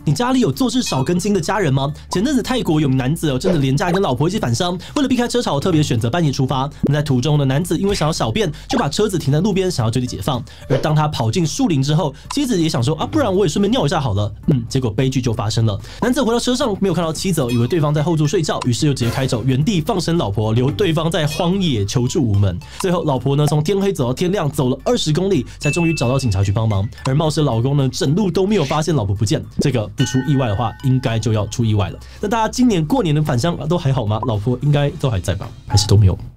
你家里有做事少根筋的家人吗？前阵子泰国有名男子真的连假跟老婆一起返乡，为了避开车潮，特别选择半夜出发。那在途中呢，男子因为想要小便，就把车子停在路边，想要就地解放。而当他跑进树林之后，妻子也想说不然我也顺便尿一下好了。结果悲剧就发生了。男子回到车上没有看到妻子，以为对方在后座睡觉，于是就直接开走，原地放生老婆，留对方在荒野求助无门。最后老婆呢从天黑走到天亮，走了20公里，才终于找到警察局帮忙。而冒失老公呢，整路都没有发现老婆不见。这个不出意外的话，应该就要出意外了。那大家今年过年的返乡都还好吗？老婆应该都还在吧？还是都没有？